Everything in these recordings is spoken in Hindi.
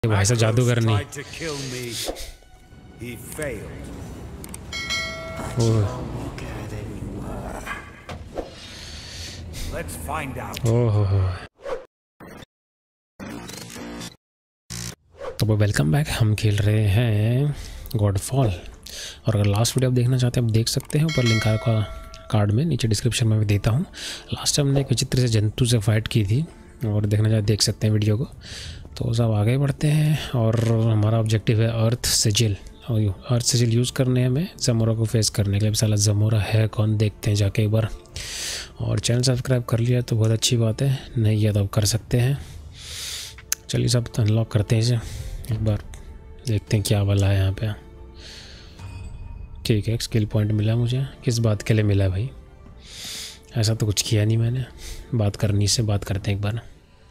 भाई साहब जादूगर नहीं। ओह तो वेलकम बैक। हम खेल रहे हैं गॉडफॉल। और अगर लास्ट वीडियो आप देखना चाहते हैं आप देख सकते हैं, ऊपर लिंक का कार्ड में नीचे डिस्क्रिप्शन में भी देता हूँ। लास्ट टाइम हमने एक विचित्र से जंतु से फाइट की थी और देखना चाहे देख सकते हैं वीडियो को। तो सब आगे बढ़ते हैं और हमारा ऑब्जेक्टिव है अर्थ सिजिल। और अर्थ सिजिल यूज़ करने हमें ज़मोरा को फेस करने के लिए। साला ज़मोरा है कौन, देखते हैं जाके एक बार। और चैनल सब्सक्राइब कर लिया तो बहुत अच्छी बात है, नहीं किया तो आप कर सकते हैं। चलिए सब अनलॉक करते हैं इसे एक बार, देखते हैं क्या वाला है यहाँ पे। ठीक है, स्किल पॉइंट मिला मुझे। किस बात के लिए मिला भाई? ऐसा तो कुछ किया नहीं मैंने। बात करनी से बात करते हैं एक बार।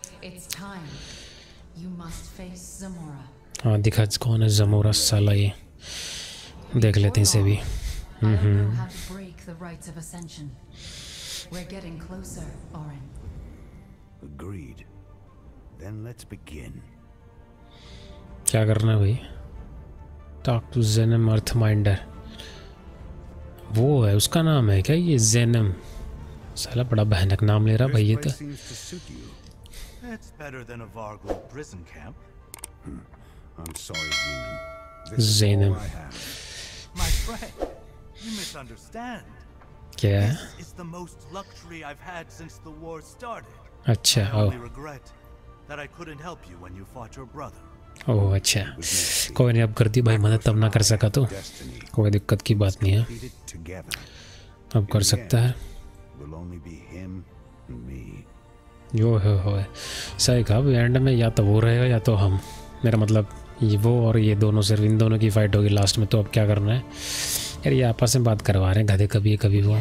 हाँ दिखा कौन है ज़मोरा साला, ये देख लेते हैं इसे भी। क्या करना है भाई? टॉक टू जेनम अर्थ माइंडर, वो है उसका नाम है क्या ये? जेनम साला बड़ा भयानक नाम ले रहा भाई ये तो। जेनम क्या है? अच्छा ओह अच्छा, कोई नहीं, अब कर दी भाई मदद, तब ना कर सका तो कोई दिक्कत की बात नहीं है, अब कर सकता है। यो हो सही कहा, एंड में या तो वो रहेगा या तो हम। मेरा मतलब ये वो और ये दोनों, सिर्फ इन दोनों की फाइट होगी लास्ट में। तो अब क्या करना है यार, ये आपस में बात करवा रहे हैं गधे, कभी वो।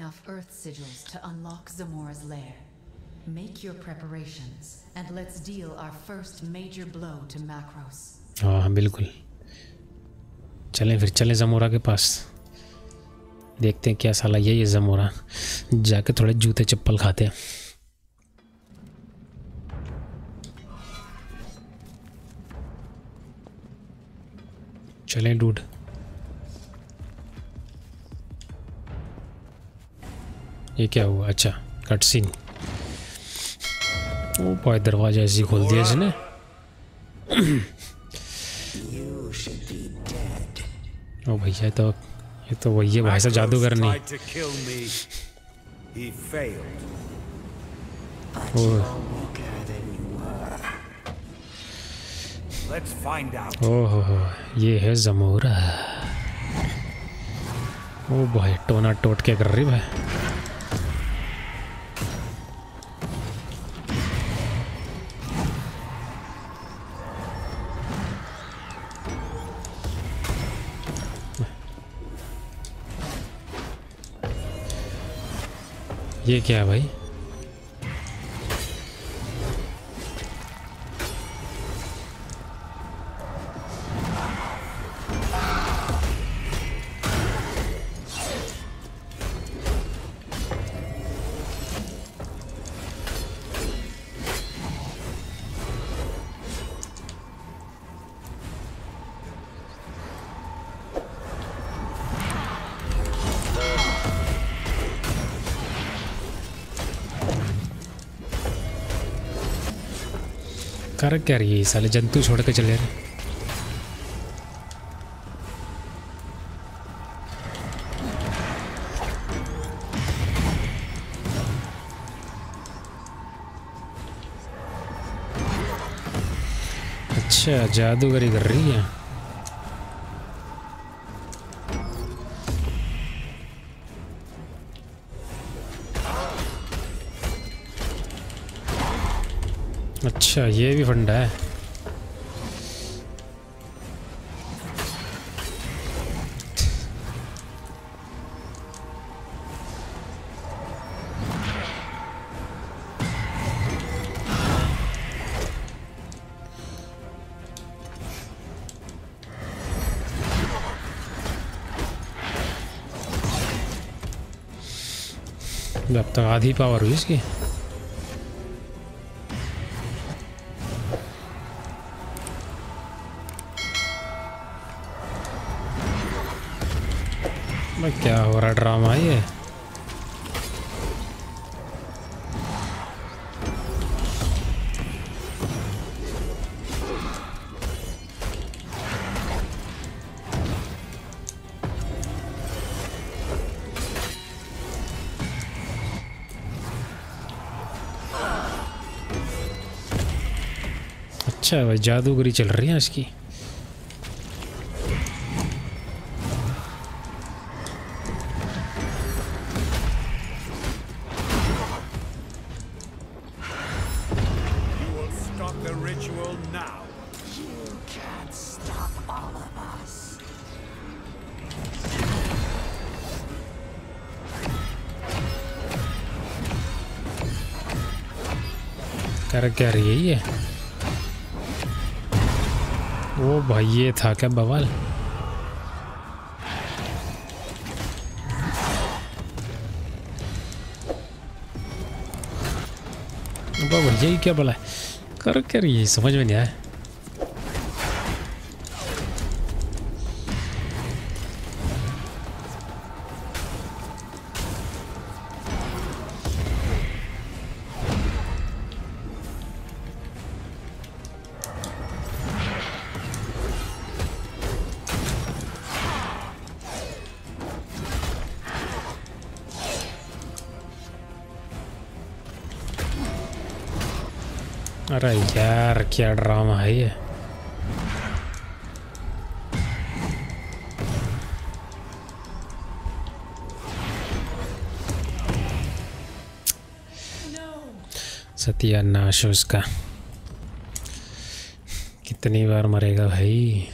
Make your preparations and let's deal our first major blow to Macros. हाँ बिल्कुल, चलें फिर, चलें ज़मोरा के पास, देखते हैं क्या साला ये ज़मोरा। जाके थोड़े जूते चप्पल खाते हैं। चलें डूड। ये क्या हुआ? अच्छा कट सीन। ओ भाई दरवाजा ऐसे ही खोल दिया इसने। ओ भैया ये तो वही है भाई साहब जादूगर नहीं। ओह ये है ज़मोरा। ओ भाई टोना टोट के कर रही भाई। ये क्या है भाई? कर क्या रही है साले, जंतु छोड़ के चले रहे। अच्छा जादूगरी कर रही है। अच्छा ये भी फंडा है। अब तक आधी पावर हुई इसकी। भाई क्या हो रहा ड्रामा ये? अच्छा भाई जादूगरी चल रही है इसकी। कर क्या रही है ये? ओ भाई ये था क्या बवाल? भैया ये क्या बोला है? कर क्या रही है? समझ में नहीं आया। अरे यार क्या ड्रामा है ये? सत्यानाश उसका। कितनी बार मरेगा भाई?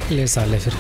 ले साले फिर।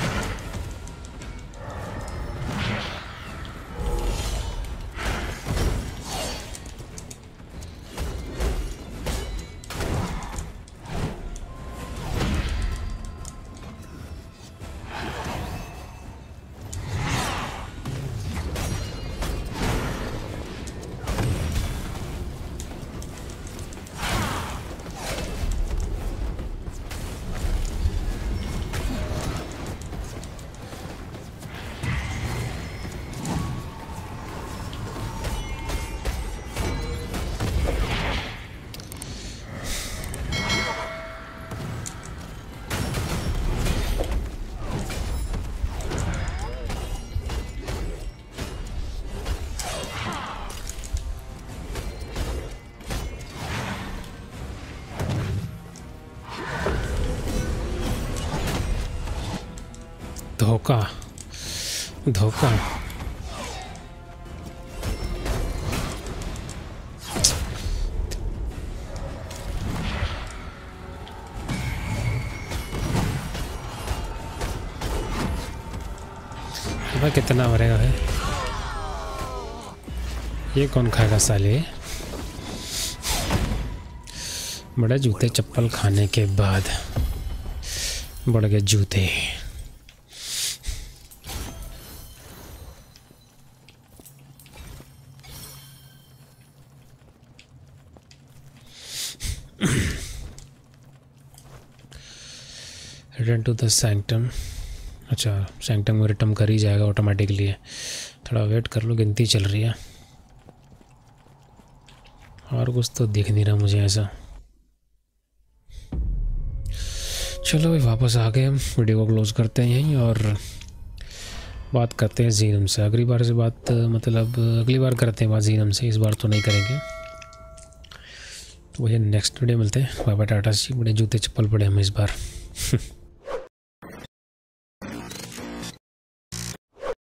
धोखा धोखा। अब कितना मरेगा है? ये कौन खाएगा साले? बड़े जूते चप्पल खाने के बाद बढ़ गए जूते। Return to the sanctum. अच्छा, सैंक्टम में रिटर्न कर ही जाएगा ऑटोमेटिकली। थोड़ा वेट कर लो, गिनती चल रही है। और कुछ तो दिख नहीं रहा मुझे ऐसा। चलो भाई वापस आ गए, हम वीडियो को क्लोज करते हैं यहीं और बात करते हैं जीनम से। अगली बार से बात मतलब अगली बार करते हैं बात जीनम से, इस बार तो नहीं करेंगे। तो वही नेक्स्ट वीडियो मिलते हैं। बाय बाय, टाटा सी। बड़े जूते चप्पल पड़े हम इस बार।